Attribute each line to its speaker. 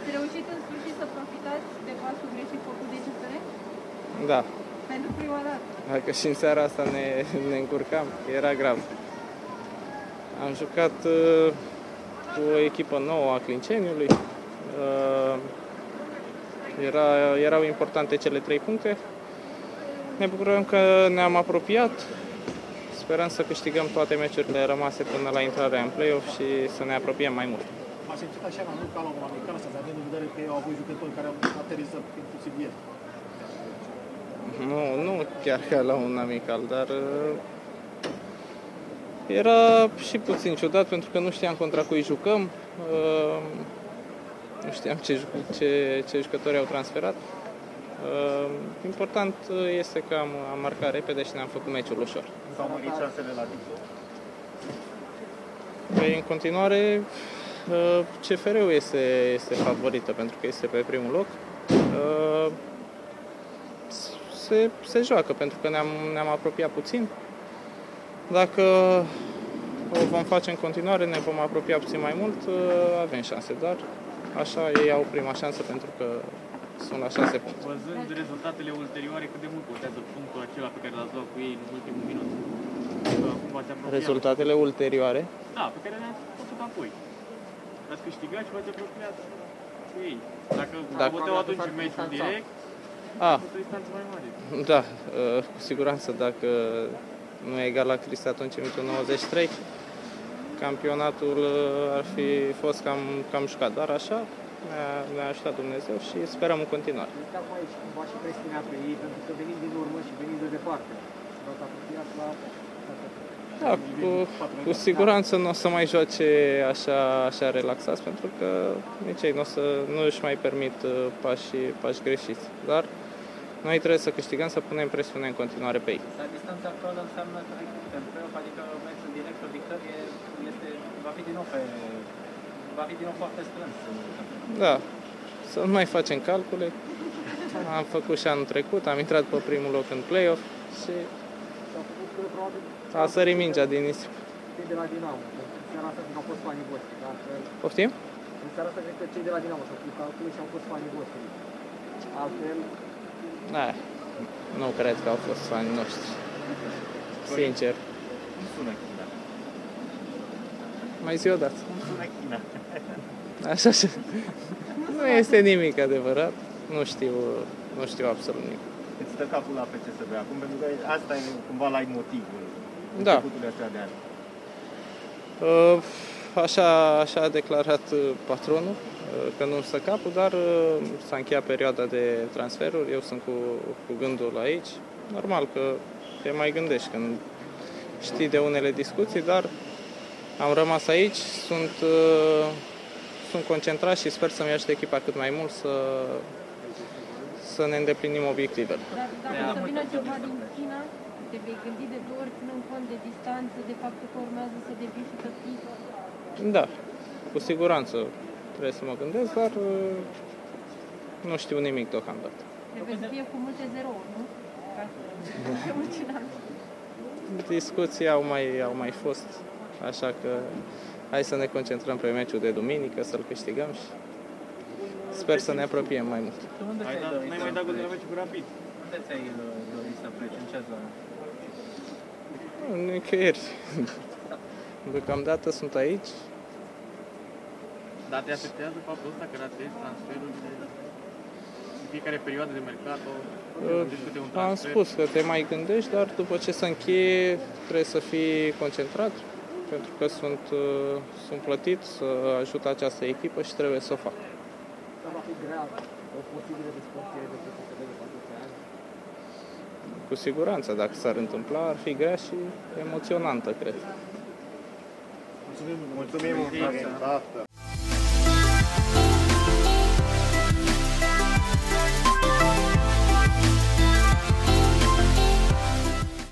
Speaker 1: Ați reușit în sfârșit să profitați de pasul greșit făcut de CFR?
Speaker 2: Da.
Speaker 1: Pentru prima dată.
Speaker 2: Dacă și în seara asta ne încurcam, era grav. Am jucat cu o echipă nouă a Clinceniului. Erau importante cele 3 puncte. Ne bucurăm că ne-am apropiat. Sperăm să câștigăm toate meciurile rămase până la intrarea în play-off și să ne apropiem mai mult.
Speaker 3: V-ați simțit așa mai mult ca la un amical, având în vedere că au avut jucători care au aterizat inclusiv ieri?
Speaker 2: Nu chiar ca la un amical, dar era și puțin ciudat pentru că nu știam contra cui jucăm, nu știam ce jucători au transferat. Important este că am marcat repede și ne-am făcut meciul ușor.
Speaker 3: S-au mărit șansele la titlu?
Speaker 2: Păi, în continuare, CFR-ul este favorită pentru că este pe primul loc. Se joacă pentru că ne-am apropiat puțin. Dacă o vom face în continuare, ne vom apropia puțin mai mult, avem șanse, dar așa ei au prima șansă pentru că sunt la 6 puncte.
Speaker 4: Văzând rezultatele ulterioare, cât de mult contează punctul acela pe care l-ați luat cu ei în ultimul minut? Cum v-ați apropiat?
Speaker 2: Rezultatele ulterioare?
Speaker 4: Da, pe care le-ați făcut apoi. Ați câștigat și v-ați apropiat cu ei. Dacă băteau atunci în meciul direct, o distanță mai mare.
Speaker 2: Da, cu siguranță dacă nu e egal la Cristi atunci în minutul 93, campionatul ar fi fost cam jucat, dar așa ne-a ajutat Dumnezeu și sperăm în continuare.
Speaker 3: Este acum aici cumva și presiunea pe ei, pentru că venind din urmă și venind de departe, s-au apropiat la...
Speaker 2: Da, cu siguranță nu o să mai joace așa relaxați, pentru că nici ei nu își mai permit pași greșiți. Dar noi trebuie să câștigăm, să punem presiune în continuare pe ei.
Speaker 5: Dar distanța actuală înseamnă că în play-off, adică meciul direct, o victorie va fi din nou foarte strâns.
Speaker 2: Da, să nu mai facem calcule. Am făcut și anul trecut, am intrat pe primul loc în play-off și a sărit mingea din nisip.
Speaker 3: Cei de la Dinamo, în seara asta cred că au fost fanii voștri, dar...
Speaker 2: Poftim?
Speaker 3: În seara asta cred că cei de la Dinamo s-au făcut calcule și au fost fanii voștri. Altfel...
Speaker 2: Nu cred că au fost fanii noștri. Sincer.
Speaker 4: Cum sună China?
Speaker 2: Mai zi o dată.
Speaker 4: Cum sună China?
Speaker 2: Așa. Nu este nimic adevărat. Nu știu absolut nimic.
Speaker 4: Îți stă capul la FCSB acum, pentru că asta e cumva motivul începutului astea de ani.
Speaker 2: Așa a declarat patronul, că nu stă capul, dar s-a încheiat perioada de transferuri, eu sunt cu gândul aici. Normal că te mai gândești când știi de unele discuții, dar am rămas aici, sunt concentrat și sper să-mi ajute echipa cât mai mult să ne îndeplinim obiectivele.
Speaker 1: Dar dacă să vină ceva din China, te vei gândi de 2 ori, ținând cont de distanță, de faptul că urmează să devii și tătic?
Speaker 2: Da, cu siguranță trebuie să mă gândesc, dar nu știu nimic deocamdată.
Speaker 1: Trebuie să fie cu multe zerouri, nu? Ca să fie emoționant.
Speaker 2: Discuții au mai fost, așa că hai să ne concentrăm pe meciul de duminică, să-l câștigăm și sper să ne apropiem mai mult.
Speaker 4: N-ai mai dat gol de la meciul cu Rapid?
Speaker 5: Unde ți-ai dorit să pleci? În ce zonă?
Speaker 2: Nicăieri. Deocamdată sunt aici.
Speaker 4: Dar te afectează faptul ăsta că ratezi transferurile în fiecare perioadă de mercato?
Speaker 2: Am spus că te mai gândești, dar după ce se încheie trebuie să fii concentrat, pentru că sunt plătit să ajut această echipă și trebuie să o fac.
Speaker 3: Dar va fi grea o posibilă despărțire de FCSB de 4 ani?
Speaker 2: Cu siguranță, dacă s-ar întâmpla, ar fi grea și emoționantă, cred.
Speaker 3: Mulțumim mult!